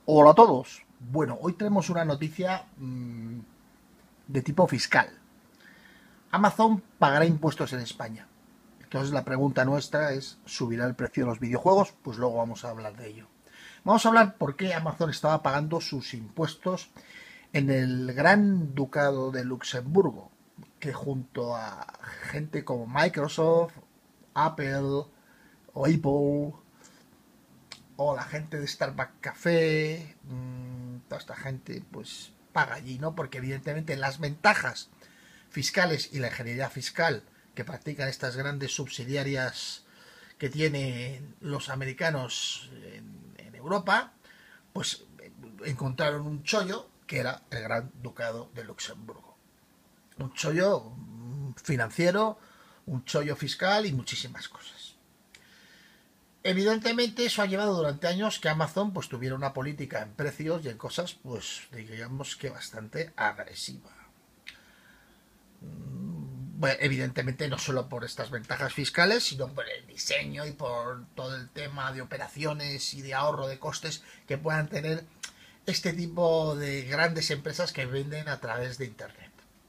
Hola a todos. Bueno, hoy tenemos una noticia de tipo fiscal. Amazon pagará impuestos en España. Entonces la pregunta nuestra es, ¿subirá el precio de los videojuegos? Pues luego vamos a hablar de ello. Vamos a hablar por qué Amazon estaba pagando sus impuestos en el Gran Ducado de Luxemburgo, que junto a gente como Microsoft, Apple o Apple o la gente de Starbucks Café, toda esta gente pues paga allí, ¿no? Porque evidentemente las ventajas fiscales y la ingeniería fiscal que practican estas grandes subsidiarias que tienen los americanos en Europa, pues encontraron un chollo que era el Gran Ducado de Luxemburgo. Un chollo financiero, un chollo fiscal y muchísimas cosas. Evidentemente eso ha llevado durante años que Amazon pues tuviera una política en precios y en cosas pues digamos que bastante agresiva. Bueno, evidentemente no solo por estas ventajas fiscales, sino por el diseño y por todo el tema de operaciones y de ahorro de costes que puedan tener este tipo de grandes empresas que venden a través de Internet.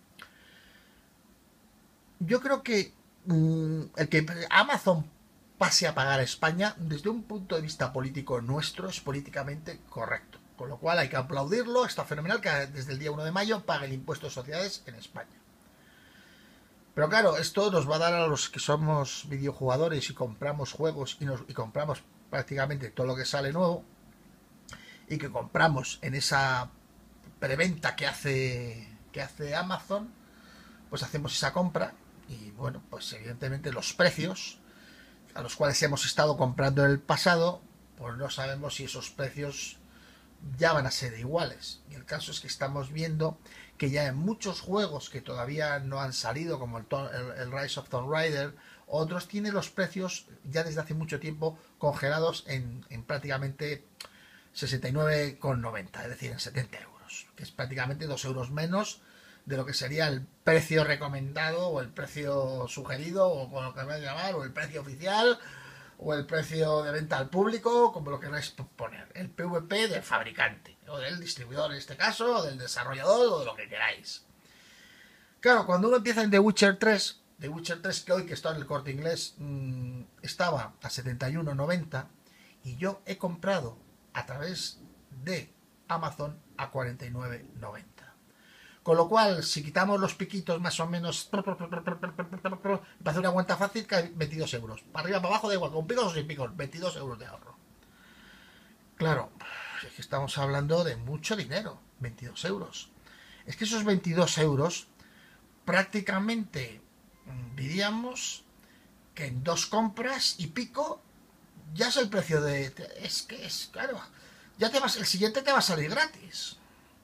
Yo creo que el que Amazon pase a pagar a España, desde un punto de vista político nuestro, es políticamente correcto. Con lo cual hay que aplaudirlo, está fenomenal que desde el día 1 de mayo pague el impuesto de sociedades en España. Pero claro, esto nos va a dar a los que somos videojugadores y compramos juegos y compramos prácticamente todo lo que sale nuevo y que compramos en esa preventa que hace Amazon, pues hacemos esa compra y bueno, pues evidentemente los precios a los cuales hemos estado comprando en el pasado, pues no sabemos si esos precios ya van a ser iguales. Y el caso es que estamos viendo que ya en muchos juegos que todavía no han salido, como el Rise of Tomb Raider, otros tienen los precios ya desde hace mucho tiempo congelados en prácticamente 69,90, es decir, en 70 euros, que es prácticamente 2 euros menos de lo que sería el precio recomendado o el precio sugerido o con lo que me a llamar, o el precio oficial o el precio de venta al público, como lo queráis poner, el PVP del fabricante o del distribuidor en este caso, o del desarrollador o de lo que queráis. Claro, cuando uno empieza en The Witcher 3 que hoy que está en el Corte Inglés estaba a 71,90 y yo he comprado a través de Amazon a 49,90. Con lo cual, si quitamos los piquitos más o menos, para hacer una cuenta fácil, cae 22 euros. Para arriba, para abajo, da igual, con picos o sin picos, 22 euros de ahorro. Claro, es que estamos hablando de mucho dinero, 22 euros. Es que esos 22 euros prácticamente diríamos que en dos compras y pico ya es el precio de... Es que es, claro, el siguiente te va a salir gratis.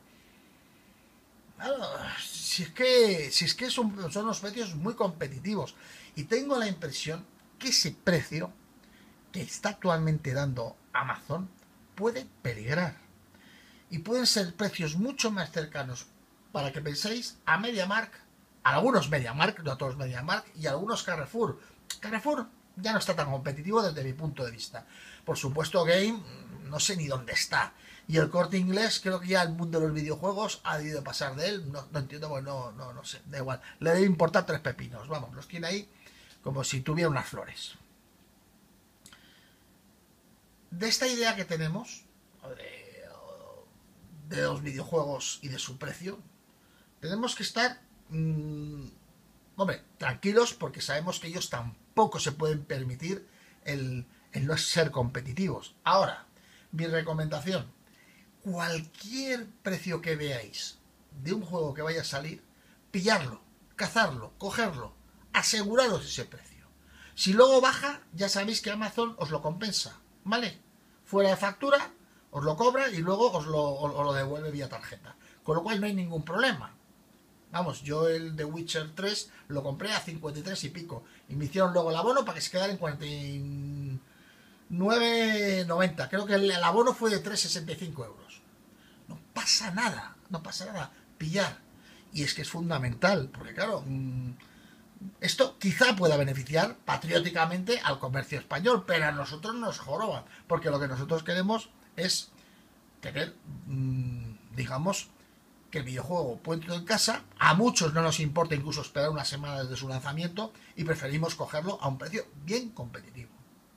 Claro, si es que son unos precios muy competitivos. Y tengo la impresión que ese precio que está actualmente dando Amazon puede peligrar. Y pueden ser precios mucho más cercanos para que penséis a MediaMarkt, a algunos MediaMarkt, no a todos MediaMarkt, y a algunos Carrefour. Carrefour ya no está tan competitivo desde mi punto de vista. Por supuesto, Game, no sé ni dónde está. Y el Corte Inglés, creo que ya el mundo de los videojuegos ha debido pasar de él. No entiendo, bueno, no sé, da igual. Le debe importar tres pepinos, vamos, los tiene ahí como si tuviera unas flores. De esta idea que tenemos, de los videojuegos y de su precio, tenemos que estar, hombre, tranquilos porque sabemos que ellos tampoco se pueden permitir el no ser competitivos. Ahora, mi recomendación, cualquier precio que veáis de un juego que vaya a salir, pillarlo, cazarlo, cogerlo, aseguraros ese precio. Si luego baja, ya sabéis que Amazon os lo compensa, ¿vale? Fuera de factura, os lo cobra y luego os lo devuelve vía tarjeta. Con lo cual no hay ningún problema. Vamos, yo el The Witcher 3 lo compré a 53 y pico. Y me hicieron luego el abono para que se quedara en 49,90. Creo que el abono fue de 3,65 euros. No pasa nada, no pasa nada. Pillar. Y es que es fundamental, porque claro, esto quizá pueda beneficiar patrióticamente al comercio español, pero a nosotros nos joroban, porque lo que nosotros queremos es tener, digamos, que el videojuego puesto en casa. A muchos no nos importa incluso esperar una semana desde su lanzamiento y preferimos cogerlo a un precio bien competitivo.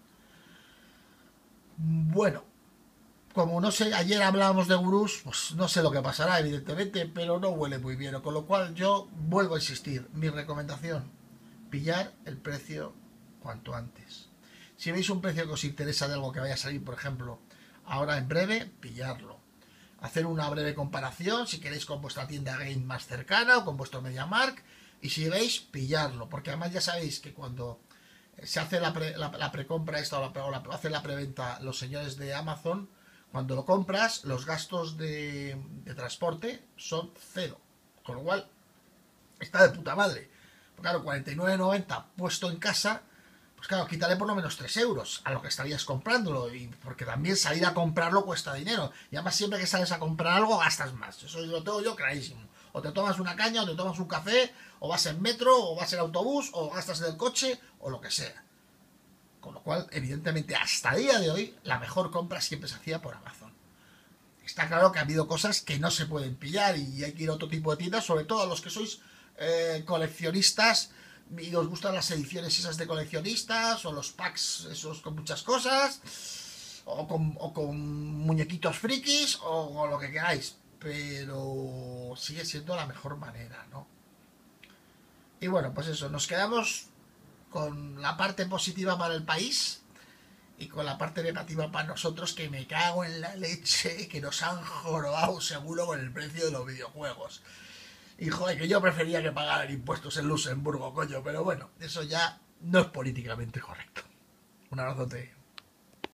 Bueno, como no sé, ayer hablábamos de gurús, pues no sé lo que pasará, evidentemente, pero no huele muy bien. Con lo cual yo vuelvo a insistir, mi recomendación, pillar el precio cuanto antes. Si veis un precio que os interesa de algo que vaya a salir, por ejemplo, ahora en breve, pillarlo. Hacer una breve comparación, si queréis, con vuestra tienda game más cercana o con vuestro MediaMarkt. Y si veis, pillarlo. Porque además ya sabéis que cuando se hace la precompra esta o hace la preventa los señores de Amazon, cuando lo compras, los gastos de transporte son cero. Con lo cual, está de puta madre. Pues claro, 49,90 puesto en casa, pues claro, quítale por lo menos 3 euros a lo que estarías comprándolo. Y porque también salir a comprarlo cuesta dinero. Y además siempre que sales a comprar algo gastas más. Eso lo tengo yo clarísimo. O te tomas una caña, o te tomas un café, o vas en metro, o vas en autobús, o gastas en el coche, o lo que sea. Con lo cual, evidentemente, hasta el día de hoy, la mejor compra siempre se hacía por Amazon. Está claro que ha habido cosas que no se pueden pillar y hay que ir a otro tipo de tiendas, sobre todo a los que sois coleccionistas y os gustan las ediciones esas de coleccionistas o los packs esos con muchas cosas o con muñequitos frikis o lo que queráis, pero sigue siendo la mejor manera, ¿no? Y bueno, pues eso, nos quedamos con la parte positiva para el país y con la parte negativa para nosotros, que me cago en la leche, que nos han jorobado seguro con el precio de los videojuegos. Y joder, que yo prefería que pagaran impuestos en Luxemburgo, coño, pero bueno, eso ya no es políticamente correcto. Un abrazote.